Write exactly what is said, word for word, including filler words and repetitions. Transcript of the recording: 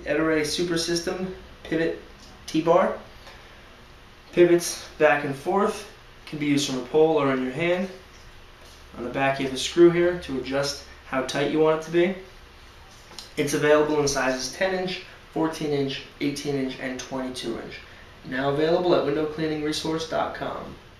Ettore Super System pivot T-bar. Pivots back and forth, can be used from a pole or in your hand. On the back you have a screw here to adjust how tight you want it to be. It's available in sizes ten inch, fourteen inch, eighteen inch, and twenty-two inch. Now available at window cleaning resource dot com.